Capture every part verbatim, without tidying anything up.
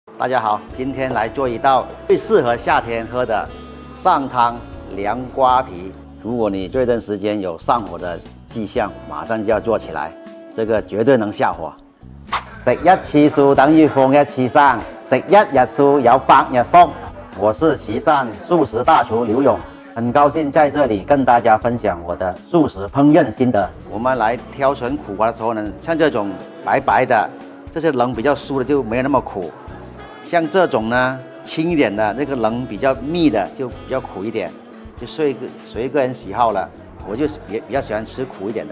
大家好，今天来做一道最适合夏天喝的上汤凉瓜皮。如果你这段时間有上火的迹象，马上就要做起來，這個絕對能下火。食一次素等於放一次生，食一日素有百日福。我是岐山素食大廚劉勇，很高興在這裡跟大家分享我的素食烹飪心得。我們來挑選苦瓜的時候呢，像這種白白的，這些棱比較疏的就沒有那麼苦。像這種呢，輕一點的，那個棱比較密的就比較苦一點，就隨個隨個人喜好了。我就比比較喜歡吃苦一點的。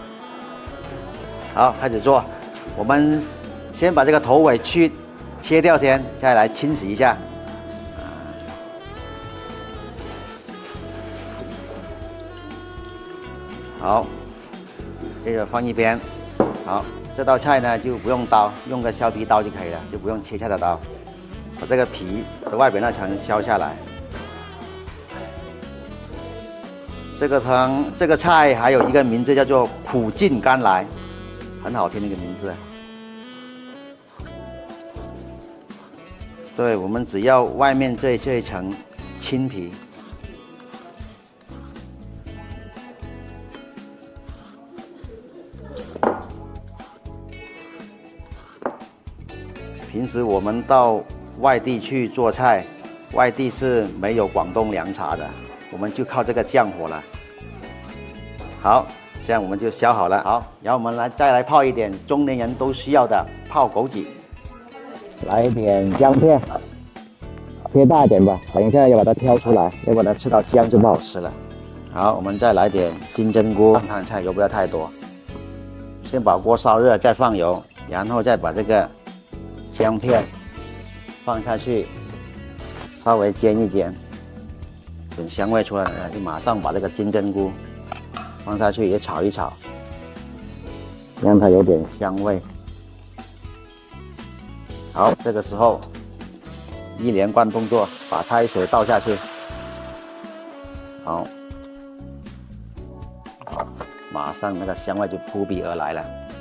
好，開始做。我們先把這個頭尾去切掉先，再來清洗一下。好，這個放一邊。好，這道菜呢就不用刀，用個削皮刀就可以了，就不用切菜的刀。把這個皮的外邊那層削下來。這個湯，這個菜還有一個名字叫做苦盡甘來，很好聽的一個名字。對，我們只要外面這這一層青皮。平時我們到外地去做菜，外地是沒有廣東涼茶的，我們就靠這個降火了。好，這樣我們就削好了。好，然後我們來再來泡一點中年人都需要的泡枸杞，來一點薑片，切大一點吧，等一下要把它挑出來，要不然吃到薑就不好吃了。好，我們再來點金針菇，上湯菜油不要太多，先把鍋燒熱，再放油，然後再把這個薑片放下去，稍微煎一煎，等香味出來了，就馬上把這個金針菇放下去也炒一炒，讓它有點香味。好，這個時候一連貫動作，把開水倒下去。好，馬上那個香味就撲鼻而來了。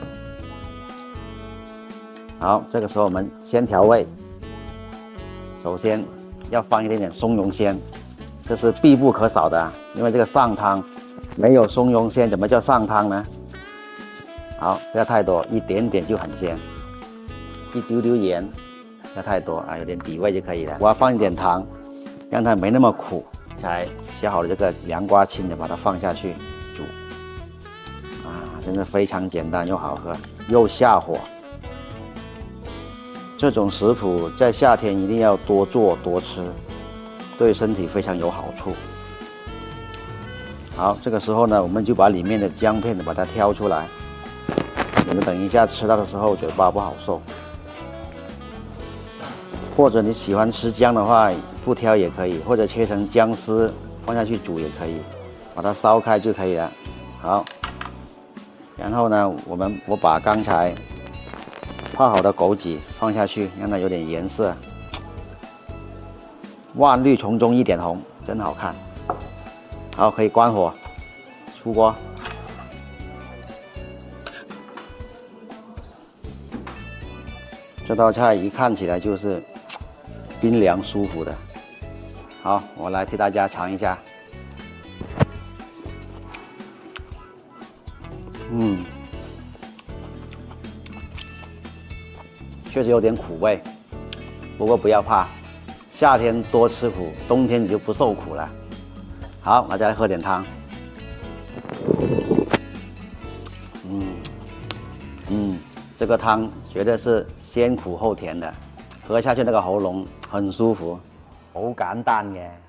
好，這個時候我們先調味。首先要放一點點松茸鮮，這是必不可少的，因為這個上湯沒有松茸鮮，怎麼叫上湯呢？好，不要太多，一點點就很鮮。一丟丟鹽，不要太多啊，有點底味就可以了。我要放一點糖，讓它沒那麼苦。才削好的這個涼瓜青，就把它放下去煮。啊，真的非常簡單又好喝，又下火。這種食譜在夏天一定要多做多吃，對身體非常有好處。好，這個時候呢，我們就把裡面的薑片把它挑出來，你們等一下吃到的時候嘴巴不好受。或者你喜歡吃薑的話，不挑也可以，或者切成薑絲放下去煮也可以，把它燒開就可以了。好，然後呢，我們我把剛才泡好的枸杞放下去，讓它有點顏色。萬綠叢中一點紅，真好看。好，可以關火，出鍋。這道菜一看起來就是冰涼舒服的。好，我來替大家嘗一下。嗯。確實有點苦味，不過不要怕，夏天多吃苦，冬天你就不受苦了。好，那再來喝點湯。嗯嗯，這個湯絕對是先苦後甜的，喝下去那個喉嚨很舒服，好簡單嘅。